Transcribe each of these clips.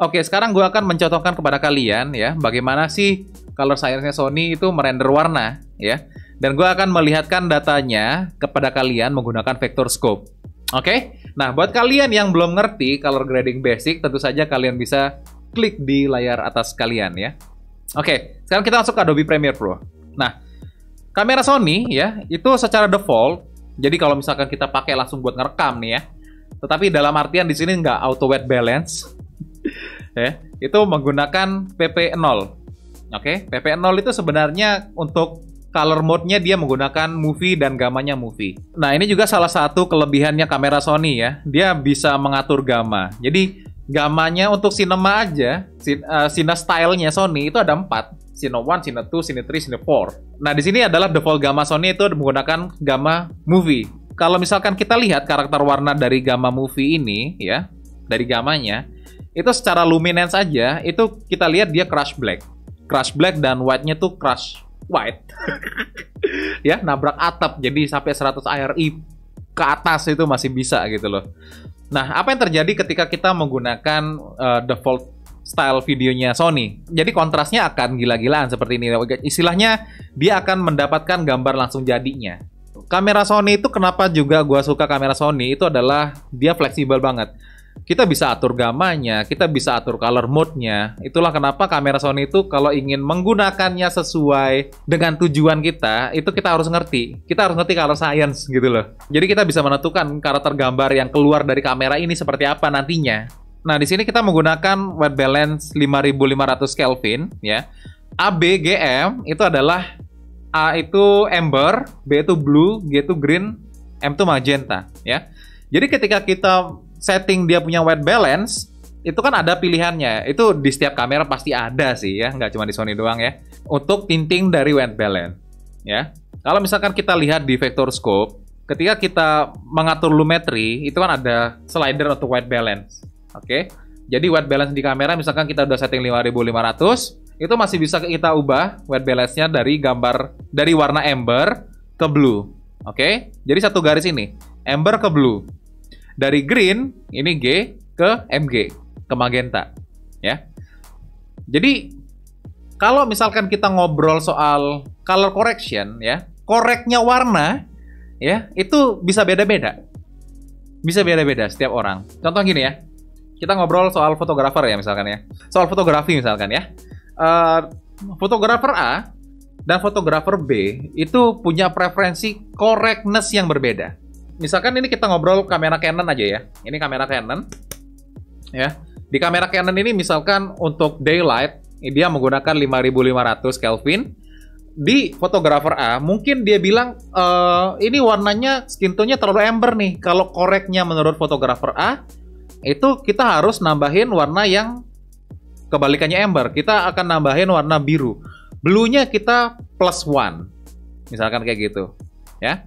Oke, sekarang gue akan mencontohkan kepada kalian ya, bagaimana sih color science-nya Sony itu merender warna ya. Dan gue akan melihatkan datanya kepada kalian menggunakan vector scope. Oke, nah buat kalian yang belum ngerti color grading basic, tentu saja kalian bisa klik di layar atas kalian ya. Oke, sekarang kita masuk ke Adobe Premiere Pro. Nah, kamera Sony ya, itu secara default, jadi kalau misalkan kita pakai langsung buat ngerekam nih ya, tetapi dalam artian di sini nggak auto white balance, ya, itu menggunakan PP0. Oke, PP0 itu sebenarnya untuk color mode-nya dia menggunakan movie dan gamanya movie. Nah, ini juga salah satu kelebihannya kamera Sony ya, dia bisa mengatur gamma. Jadi gamanya untuk cinema aja, cine style-nya Sony itu ada 4. Cine 1, Cine 2, Cine 3, Cine 4. Nah, di sini adalah default gamma Sony itu menggunakan gamma movie. Kalau misalkan kita lihat karakter warna dari gamma movie ini ya, dari gamanya, itu secara luminance aja, itu kita lihat dia crush black. Crush black dan white-nya tuh crush white. Ya, nabrak atap jadi sampai 100 IRI ke atas itu masih bisa gitu loh. Nah, apa yang terjadi ketika kita menggunakan default style videonya Sony? Jadi kontrasnya akan gila-gilaan seperti ini. Istilahnya dia akan mendapatkan gambar langsung jadinya. Kamera Sony itu kenapa juga gua suka kamera Sony itu adalah dia fleksibel banget. Kita bisa atur gamanya, kita bisa atur color mode-nya. Itulah kenapa kamera Sony itu kalau ingin menggunakannya sesuai dengan tujuan kita, itu kita harus ngerti. Kita harus ngerti color science gitu loh. Jadi kita bisa menentukan karakter gambar yang keluar dari kamera ini seperti apa nantinya. Nah, di sini kita menggunakan white balance 5500 Kelvin ya. ABGM itu adalah A itu amber, B itu blue, G itu green, M itu magenta ya. Jadi ketika kita setting dia punya white balance, itu kan ada pilihannya. Itu di setiap kamera pasti ada sih ya, nggak cuma di Sony doang ya. Untuk tinting dari white balance ya. Kalau misalkan kita lihat di vector scope, ketika kita mengatur lumetri, itu kan ada slider untuk white balance. Oke. Jadi white balance di kamera misalkan kita udah setting 5500, itu masih bisa kita ubah white balance-nya dari gambar dari warna amber ke blue. Oke. Jadi satu garis ini, amber ke blue. Dari green, ini G, ke MG, ke magenta. Ya. Jadi, kalau misalkan kita ngobrol soal color correction, ya, koreknya warna, ya, itu bisa beda-beda. Bisa beda-beda setiap orang. Contoh gini ya, kita ngobrol soal fotografer ya, misalkan ya. Soal fotografi misalkan ya. Fotografer A dan fotografer B itu punya preferensi correctness yang berbeda. Misalkan ini kita ngobrol kamera Canon aja ya. Ini kamera Canon. Ya. Di kamera Canon ini misalkan untuk daylight, dia menggunakan 5500 Kelvin. Di fotografer A, mungkin dia bilang, ini warnanya, skin tone-nya terlalu amber nih. Kalau koreknya menurut fotografer A, itu kita harus nambahin warna yang kebalikannya amber. Kita akan nambahin warna biru. Blue-nya kita +1. Misalkan kayak gitu. Ya.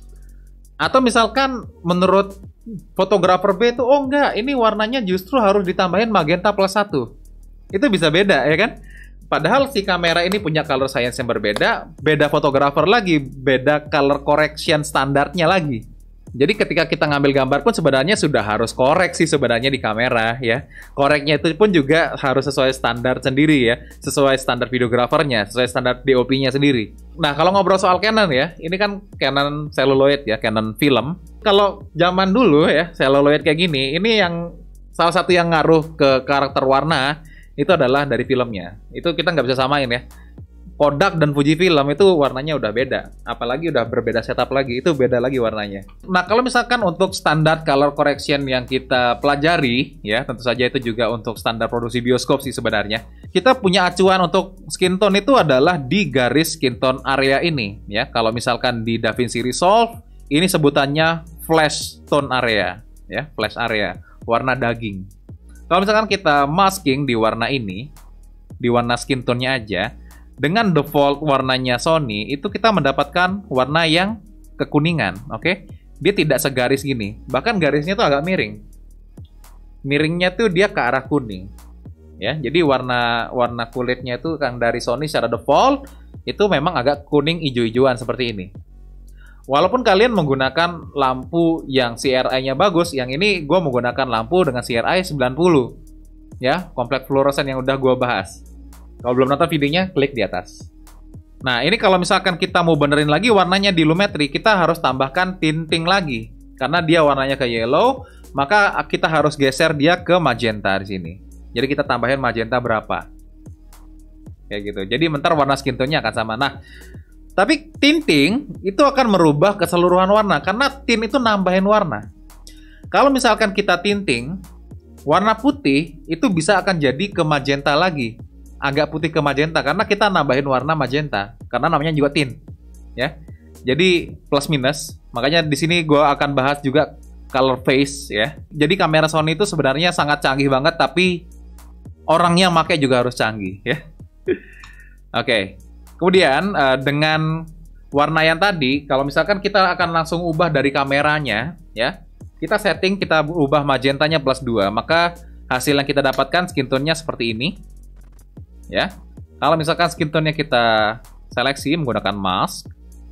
Atau misalkan menurut fotografer B itu, oh enggak, ini warnanya justru harus ditambahin magenta +1. Itu bisa beda ya kan? Padahal si kamera ini punya color science yang berbeda, beda fotografer lagi, beda color correction standarnya lagi. Jadi ketika kita ngambil gambar pun sebenarnya sudah harus korek sih sebenarnya di kamera ya. Koreknya itu pun juga harus sesuai standar sendiri ya, sesuai standar videografernya, sesuai standar DOP-nya sendiri. Nah, kalau ngobrol soal Canon ya, ini kan Canon celluloid ya, Canon film. Kalau zaman dulu ya, celluloid kayak gini, ini yang salah satu yang ngaruh ke karakter warna itu adalah dari filmnya. Itu kita nggak bisa samain ya. Kodak dan Fujifilm itu warnanya udah beda. Apalagi udah berbeda setup lagi, itu beda lagi warnanya. Nah, kalau misalkan untuk standar color correction yang kita pelajari, ya tentu saja itu juga untuk standar produksi bioskop sih sebenarnya. Kita punya acuan untuk skin tone itu adalah di garis skin tone area ini. Ya, kalau misalkan di DaVinci Resolve, ini sebutannya flash tone area. Ya, flash area, warna daging. Kalau misalkan kita masking di warna ini, di warna skin tone-nya aja, dengan default warnanya Sony, itu kita mendapatkan warna yang kekuningan, oke? Dia tidak segaris gini, bahkan garisnya tuh agak miring. Miringnya tuh dia ke arah kuning. Ya, jadi warna kulitnya itu kan dari Sony secara default, itu memang agak kuning ijo-ijoan seperti ini. Walaupun kalian menggunakan lampu yang CRI-nya bagus, yang ini gue menggunakan lampu dengan CRI 90. ya, kompleks fluoresan yang udah gue bahas. Kalau belum nonton videonya, klik di atas. Nah, ini kalau misalkan kita mau benerin lagi warnanya di Lumetri, kita harus tambahkan tinting lagi. Karena dia warnanya ke yellow, maka kita harus geser dia ke magenta di sini. Jadi kita tambahin magenta berapa. Kayak gitu. Jadi bentar warna skin tone-nya akan sama. Nah, tapi tinting itu akan merubah keseluruhan warna karena tint itu nambahin warna. Kalau misalkan kita tinting, warna putih itu bisa akan jadi ke magenta lagi. Agak putih ke magenta karena kita nambahin warna magenta karena namanya juga tint, ya. Jadi plus minus. Makanya di sini gue akan bahas juga color phase, ya. Jadi kamera Sony itu sebenarnya sangat canggih banget, tapi orang yang pakai juga harus canggih, ya. Oke. Kemudian dengan warna yang tadi, kalau misalkan kita akan langsung ubah dari kameranya, ya, kita setting, kita ubah magentanya plus 2, maka hasil yang kita dapatkan skin tone-nya seperti ini, ya. Kalau misalkan skin tone-nya kita seleksi menggunakan mask,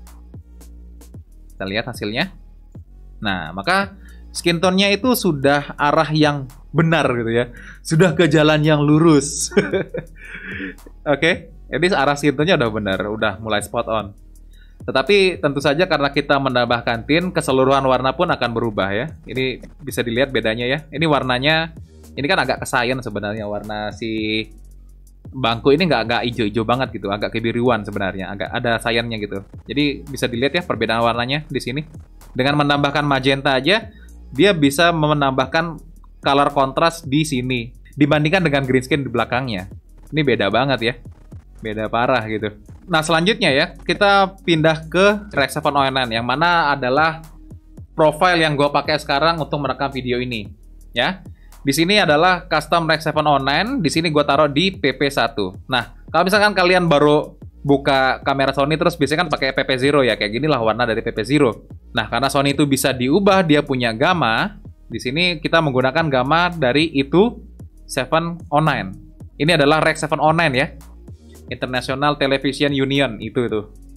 kita lihat hasilnya. Nah, maka skin tone-nya itu sudah arah yang benar gitu ya, sudah ke jalan yang lurus. Oke. Jadi arah skin tone-nya udah benar, udah mulai spot on. Tetapi tentu saja karena kita menambahkan tint, keseluruhan warna pun akan berubah ya. Ini bisa dilihat bedanya ya. Ini warnanya, ini kan agak kesayan sebenarnya warna si bangku ini nggak hijau-hijau banget gitu, agak kebiruan sebenarnya, agak ada sayannya gitu. Jadi bisa dilihat ya perbedaan warnanya di sini. Dengan menambahkan magenta aja, dia bisa menambahkan color kontras di sini dibandingkan dengan green screen di belakangnya. Ini beda banget ya. Beda parah gitu. Nah, selanjutnya ya, kita pindah ke Rec 7 ONN yang mana adalah profile yang gue pakai sekarang untuk merekam video ini, ya. Di sini adalah custom Rec 7 ONN, di sini gue taruh di PP1. Nah, kalau misalkan kalian baru buka kamera Sony terus biasanya kan pakai PP0 ya, kayak gini lah warna dari PP0. Nah, karena Sony itu bisa diubah, dia punya gamma. Di sini kita menggunakan gamma dari itu 709. Ini adalah Rec 7 ONN ya. International Television Union itu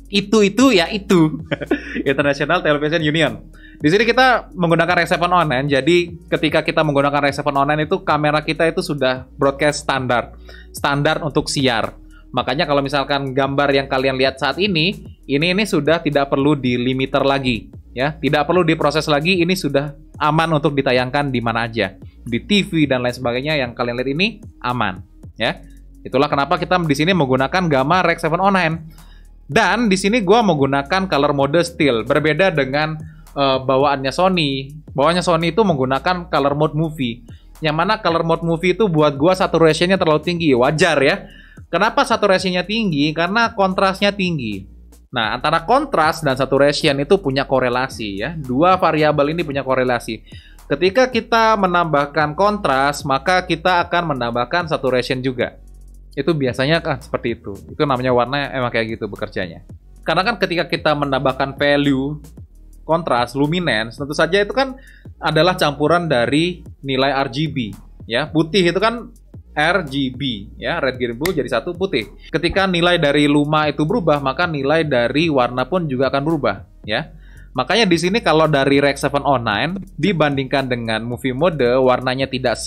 International Television Union. Di sini kita menggunakan Rec 7 ONN. Jadi ketika kita menggunakan Rec 7 ONN itu kamera kita itu sudah broadcast standar untuk siar. Makanya kalau misalkan gambar yang kalian lihat saat ini sudah tidak perlu di limiter lagi, ya, tidak perlu diproses lagi. Ini sudah aman untuk ditayangkan di mana aja, di TV dan lain sebagainya. Yang kalian lihat ini aman, ya. Itulah kenapa kita di sini menggunakan gamma Rec 7 ONN. Dan di sini gua menggunakan color mode still, berbeda dengan bawaannya Sony. Bawaannya Sony itu menggunakan color mode movie. Yang mana color mode movie itu buat gua saturation-nya terlalu tinggi. Wajar ya. Kenapa saturation-nya tinggi? Karena kontrasnya tinggi. Nah, antara kontras dan saturation itu punya korelasi ya. Dua variabel ini punya korelasi. Ketika kita menambahkan kontras, maka kita akan menambahkan saturation juga. Itu biasanya kan seperti itu. Itu namanya warna emang kayak gitu bekerjanya. Karena kan ketika kita menambahkan value, kontras, luminance, tentu saja itu kan adalah campuran dari nilai RGB. Ya, putih itu kan RGB, ya, red, green, blue jadi satu putih. Ketika nilai dari luma itu berubah, maka nilai dari warna pun juga akan berubah, ya. Makanya di sini kalau dari Rec 709 dibandingkan dengan movie mode, warnanya tidak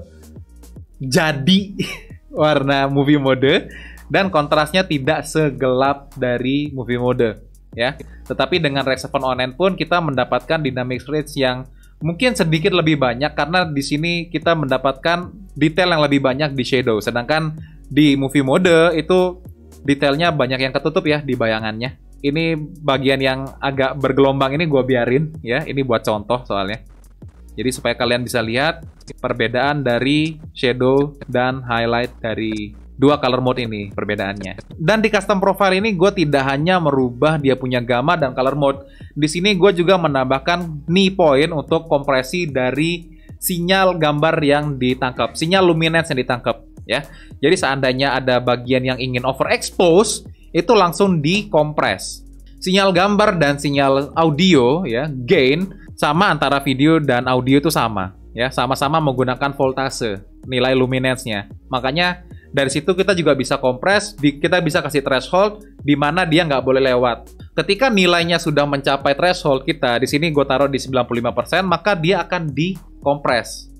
sejadi warna movie mode dan kontrasnya tidak segelap dari movie mode, ya. Tetapi dengan Rec 7 ONN pun kita mendapatkan dynamic range yang mungkin sedikit lebih banyak karena di sini kita mendapatkan detail yang lebih banyak di shadow. Sedangkan di movie mode itu detailnya banyak yang ketutup ya di bayangannya. Ini bagian yang agak bergelombang ini gue biarin ya. Ini buat contoh soalnya. Jadi supaya kalian bisa lihat perbedaan dari shadow dan highlight dari dua color mode ini perbedaannya. Dan di custom profile ini gue tidak hanya merubah dia punya gamma dan color mode. Di sini gue juga menambahkan knee point untuk kompresi dari sinyal gambar yang ditangkap, sinyal luminance yang ditangkap ya. Jadi seandainya ada bagian yang ingin overexpose, itu langsung dikompres. Sinyal gambar dan sinyal audio ya, gain sama antara video dan audio itu sama ya, sama-sama menggunakan voltase nilai luminance-nya. Makanya dari situ kita juga bisa kompres, kita bisa kasih threshold di mana dia nggak boleh lewat. Ketika nilainya sudah mencapai threshold kita, di sini gue taruh di 95%, maka dia akan dikompres.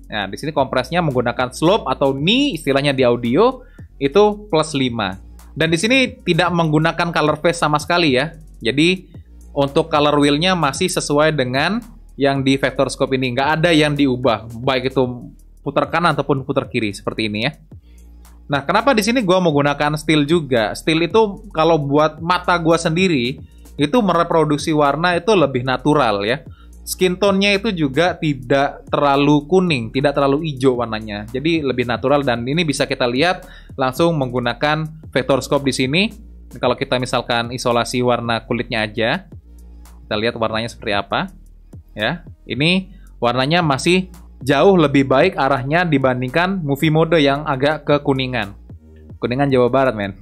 Nah, di sini kompresnya menggunakan slope atau ni istilahnya di audio itu +5. Dan di sini tidak menggunakan color phase sama sekali ya. Jadi untuk color wheel-nya masih sesuai dengan yang di vector scope ini. Nggak ada yang diubah, baik itu putar kanan ataupun putar kiri seperti ini ya. Nah, kenapa di sini gue menggunakan steel juga? Steel itu kalau buat mata gue sendiri itu mereproduksi warna itu lebih natural ya. Skin tone-nya itu juga tidak terlalu kuning, tidak terlalu hijau warnanya. Jadi lebih natural dan ini bisa kita lihat langsung menggunakan vector scope di sini. Kalau kita misalkan isolasi warna kulitnya aja, kita lihat warnanya seperti apa. Ya, ini warnanya masih jauh lebih baik arahnya dibandingkan movie mode yang agak kekuningan. Kuningan Jawa Barat, men.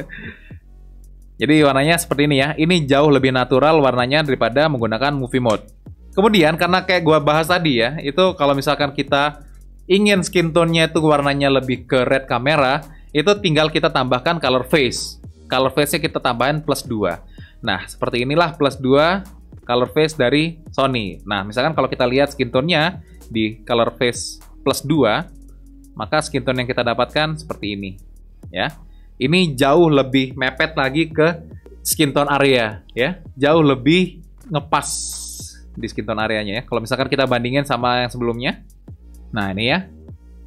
Jadi warnanya seperti ini ya. Ini jauh lebih natural warnanya daripada menggunakan movie mode. Kemudian karena kayak gua bahas tadi ya, itu kalau misalkan kita ingin skin tone-nya itu warnanya lebih ke red kamera, itu tinggal kita tambahkan color phase. Color phase-nya kita tambahin +2. Nah, seperti inilah +2 color phase dari Sony. Nah, misalkan kalau kita lihat skin tone-nya di color phase +2, maka skin tone yang kita dapatkan seperti ini ya. Ini jauh lebih mepet lagi ke skin tone area ya, jauh lebih ngepas di skin tone areanya ya. Kalau misalkan kita bandingin sama yang sebelumnya, nah ini ya,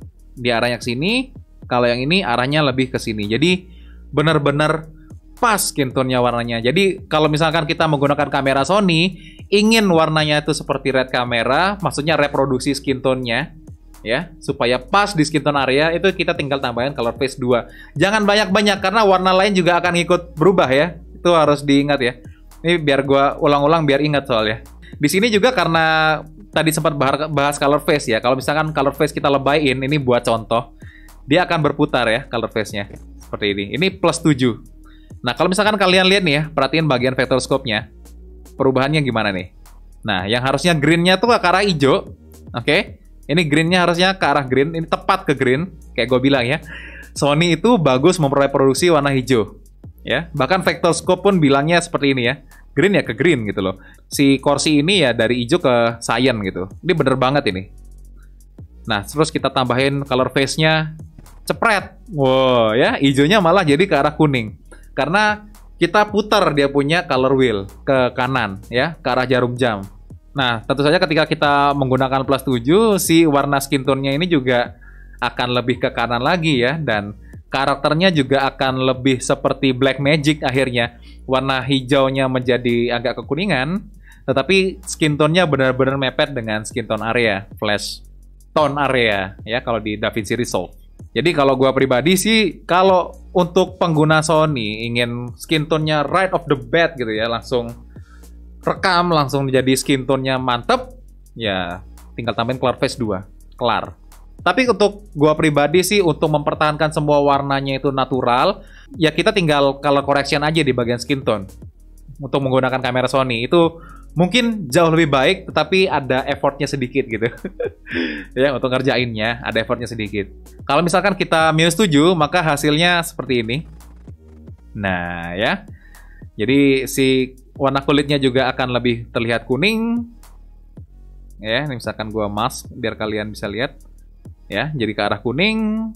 di arahnya ke sini, kalau yang ini arahnya lebih ke sini. Jadi benar-benar pas skin tone-nya warnanya. Jadi kalau misalkan kita menggunakan kamera Sony, ingin warnanya itu seperti red kamera, maksudnya reproduksi skin tone-nya ya, supaya pas di skin tone area, itu kita tinggal tambahin color phase 2. Jangan banyak-banyak karena warna lain juga akan ikut berubah ya. Itu harus diingat ya. Ini biar gua ulang-ulang biar ingat soalnya. Di sini juga karena tadi sempat bahas color phase ya. Kalau misalkan color phase kita lebayin, ini buat contoh, dia akan berputar ya color phase-nya. Seperti ini. Ini +7. Nah, kalau misalkan kalian lihat nih ya, perhatiin bagian vector scope-nya. Perubahannya gimana nih? Nah, yang harusnya green-nya tuh ke arah hijau. Oke. Ini green-nya harusnya ke arah green. Ini tepat ke green. Kayak gue bilang ya. Sony itu bagus memreproduksi warna hijau. Ya, bahkan vector scope pun bilangnya seperti ini ya. Green ya ke green gitu loh. Si Corsi ini ya dari hijau ke cyan gitu. Ini bener banget ini. Nah, terus kita tambahin color phase-nya. Cepret. Wow, ya, hijaunya malah jadi ke arah kuning. Karena kita putar dia punya color wheel ke kanan ya, ke arah jarum jam. Nah, tentu saja ketika kita menggunakan +7, si warna skin tone-nya ini juga akan lebih ke kanan lagi ya, dan karakternya juga akan lebih seperti Black Magic akhirnya. Warna hijaunya menjadi agak kekuningan, tetapi skin tone-nya benar-benar mepet dengan skin tone area, flash tone area ya kalau di DaVinci Resolve. Jadi kalau gua pribadi sih, kalau untuk pengguna Sony ingin skin tone-nya right off the bat gitu ya, langsung rekam, langsung jadi skin tone-nya mantep, ya tinggal tambahin color phase 2, kelar. Tapi untuk gua pribadi sih, untuk mempertahankan semua warnanya itu natural, ya kita tinggal color correction aja di bagian skin tone. Untuk menggunakan kamera Sony itu mungkin jauh lebih baik, tetapi ada effortnya sedikit gitu. Ya, untuk ngerjainnya ada effortnya sedikit. Kalau misalkan kita -7, maka hasilnya seperti ini. Nah ya, jadi si warna kulitnya juga akan lebih terlihat kuning. Ya, ini misalkan gua mask biar kalian bisa lihat. Ya, jadi ke arah kuning.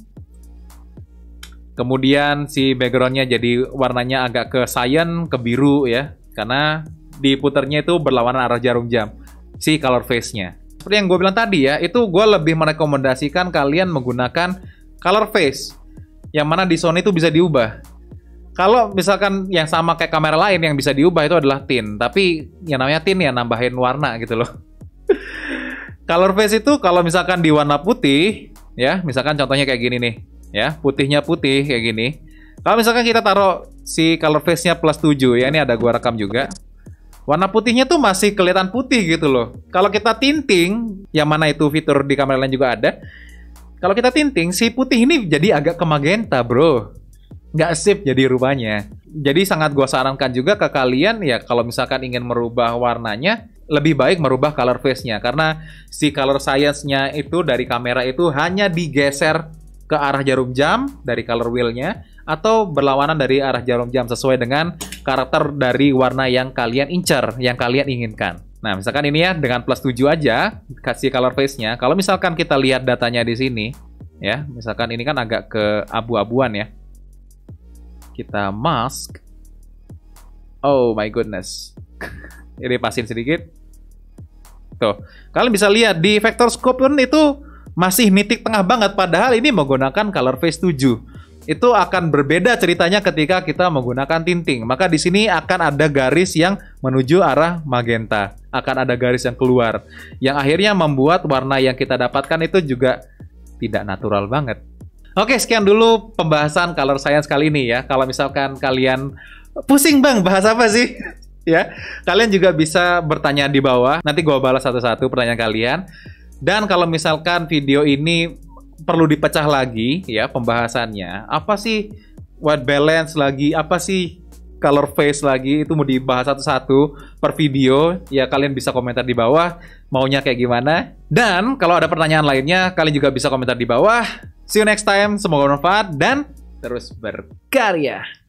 Kemudian si backgroundnya jadi warnanya agak ke cyan, ke biru ya, karena diputarnya itu berlawanan arah jarum jam si color phase-nya. Seperti yang gue bilang tadi ya, itu gue lebih merekomendasikan kalian menggunakan color phase, yang mana di Sony itu bisa diubah. Kalau misalkan yang sama kayak kamera lain yang bisa diubah itu adalah tint, tapi yang namanya tint ya nambahin warna gitu loh. Color phase itu kalau misalkan di warna putih, ya, misalkan contohnya kayak gini nih, ya, putihnya putih kayak gini. Kalau misalkan kita taruh si color phase-nya +7, ya, ini ada gua rekam juga. Warna putihnya tuh masih kelihatan putih gitu loh. Kalau kita tinting, yang mana itu fitur di kamera lain juga ada. Kalau kita tinting, si putih ini jadi agak ke magenta, bro. Nggak sip jadi rupanya. Jadi sangat gua sarankan juga ke kalian, ya, kalau misalkan ingin merubah warnanya, lebih baik merubah color phase-nya, karena si color science-nya itu dari kamera itu hanya digeser ke arah jarum jam dari color wheel-nya, atau berlawanan dari arah jarum jam sesuai dengan karakter dari warna yang kalian incar, yang kalian inginkan. Nah, misalkan ini ya dengan plus 7 aja kasih color face-nya. Kalau misalkan kita lihat datanya di sini, ya, misalkan ini kan agak ke abu-abuan ya. Kita mask. Oh my goodness. Ini pasin sedikit. Tuh, kalian bisa lihat di vector scope pun itu masih nitik tengah banget, padahal ini menggunakan color face 7. Itu akan berbeda ceritanya ketika kita menggunakan tinting. Maka di sini akan ada garis yang menuju arah magenta, akan ada garis yang keluar, yang akhirnya membuat warna yang kita dapatkan itu juga tidak natural banget. Oke, sekian dulu pembahasan color science kali ini ya. Kalau misalkan kalian pusing bang, bahas apa sih? Ya, kalian juga bisa bertanya di bawah. Nanti gue balas satu-satu pertanyaan kalian. Dan kalau misalkan video ini perlu dipecah lagi ya pembahasannya, apa sih white balance lagi, apa sih color face lagi, itu mau dibahas satu-satu per video ya. Kalian bisa komentar di bawah maunya kayak gimana. Dan kalau ada pertanyaan lainnya, kalian juga bisa komentar di bawah. See you next time, semoga bermanfaat dan terus berkarya.